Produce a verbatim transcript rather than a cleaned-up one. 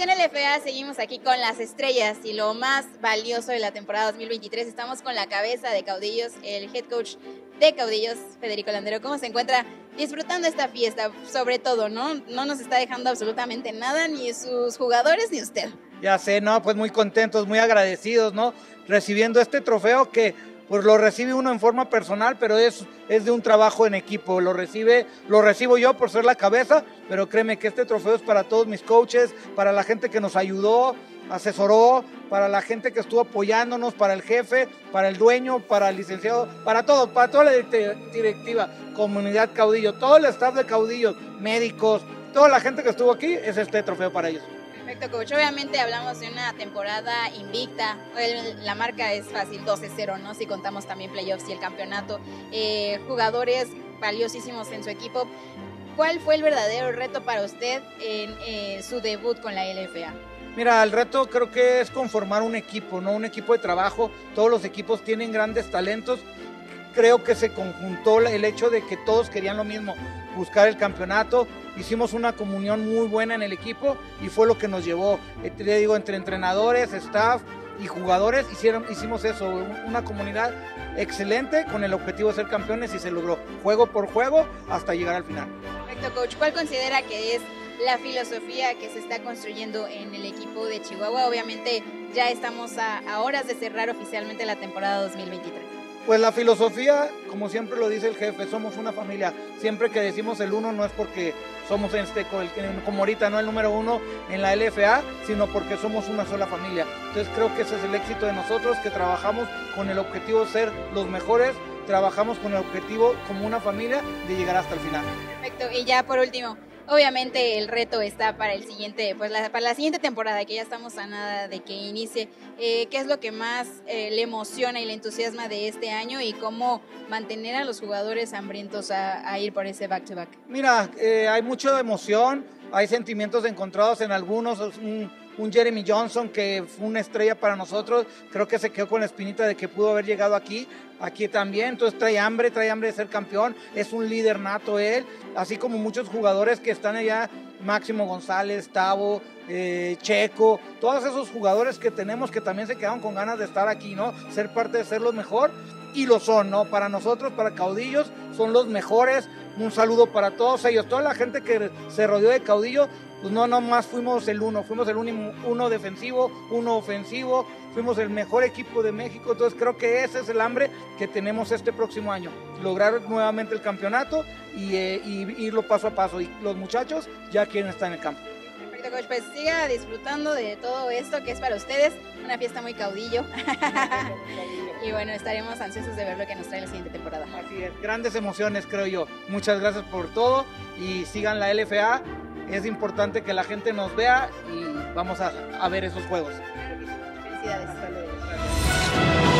Misión L F A, seguimos aquí con las estrellas y lo más valioso de la temporada dos mil veintitrés. Estamos con la cabeza de Caudillos, el head coach de Caudillos, Federico Landero. ¿Cómo se encuentra disfrutando esta fiesta? Sobre todo, ¿no? No nos está dejando absolutamente nada, ni sus jugadores, ni usted. Ya sé, no, pues muy contentos, muy agradecidos, ¿no? Recibiendo este trofeo que pues lo recibe uno en forma personal, pero es, es de un trabajo en equipo. Lo recibe, lo recibo yo por ser la cabeza, pero créeme que este trofeo es para todos mis coaches, para la gente que nos ayudó, asesoró, para la gente que estuvo apoyándonos, para el jefe, para el dueño, para el licenciado, para todos, para toda la directiva, comunidad Caudillo, todo el staff de Caudillo, médicos, toda la gente que estuvo aquí, es este trofeo para ellos. Perfecto, coach. Obviamente hablamos de una temporada invicta. El, la marca es fácil, doce cero, ¿no? Si contamos también playoffs y el campeonato. Eh, jugadores valiosísimos en su equipo. ¿Cuál fue el verdadero reto para usted en eh, su debut con la L F A? Mira, el reto creo que es conformar un equipo, ¿no? Un equipo de trabajo. Todos los equipos tienen grandes talentos. Creo que se conjuntó el hecho de que todos querían lo mismo, buscar el campeonato. Hicimos una comunión muy buena en el equipo y fue lo que nos llevó, eh, te digo, entre entrenadores, staff y jugadores, hicieron, hicimos eso, una comunidad excelente con el objetivo de ser campeones y se logró, juego por juego hasta llegar al final. Perfecto, coach. ¿Cuál considera que es la filosofía que se está construyendo en el equipo de Chihuahua? Obviamente ya estamos a, a horas de cerrar oficialmente la temporada dos mil veintitrés. Pues la filosofía, como siempre lo dice el jefe, somos una familia. Siempre que decimos el uno no es porque somos este, como ahorita, no el número uno en la L F A, sino porque somos una sola familia. Entonces creo que ese es el éxito de nosotros, que trabajamos con el objetivo de ser los mejores, trabajamos con el objetivo como una familia de llegar hasta el final. Perfecto, y ya por último, obviamente el reto está para el siguiente, pues la, para la siguiente temporada, que ya estamos a nada de que inicie. Eh, ¿Qué es lo que más eh, le emociona y le entusiasma de este año y cómo mantener a los jugadores hambrientos a, a ir por ese back-to-back? Mira, eh, hay mucha emoción, hay sentimientos encontrados en algunos. Un, un Jeremy Johnson que fue una estrella para nosotros, creo que se quedó con la espinita de que pudo haber llegado aquí, aquí también, entonces trae hambre, trae hambre de ser campeón, es un líder nato él, así como muchos jugadores que están allá, Máximo González, Tavo, eh, Checo, todos esos jugadores que tenemos que también se quedaron con ganas de estar aquí, ¿no? Ser parte de ser los mejor, y lo son, ¿no? Para nosotros, para Caudillos, son los mejores. Un saludo para todos ellos, toda la gente que se rodeó de Caudillo. Pues no, no más fuimos el uno, fuimos el uno, uno defensivo, uno ofensivo, fuimos el mejor equipo de México. Entonces creo que ese es el hambre que tenemos este próximo año, lograr nuevamente el campeonato y, eh, y irlo paso a paso, y los muchachos ya quieren estar en el campo. Perfecto, coach, pues siga disfrutando de todo esto que es para ustedes, una fiesta muy Caudillo. Y bueno, estaremos ansiosos de ver lo que nos trae la siguiente temporada. Así es, grandes emociones creo yo. Muchas gracias por todo y sigan la L F A. Es importante que la gente nos vea y vamos a, a ver esos juegos. Claro que sí. Felicidades. Hasta luego.